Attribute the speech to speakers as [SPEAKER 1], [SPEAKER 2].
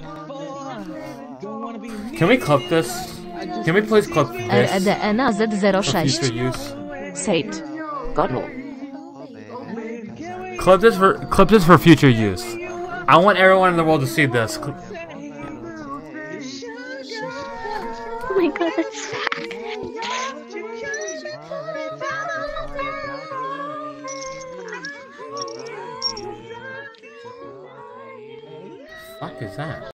[SPEAKER 1] Can we clip this? Can we please clip this for future use?
[SPEAKER 2] Sate. Godhole.
[SPEAKER 1] Clip this for future use. I want everyone in the world to see this.
[SPEAKER 2] Oh my god, that's fat.
[SPEAKER 1] Fuck is that?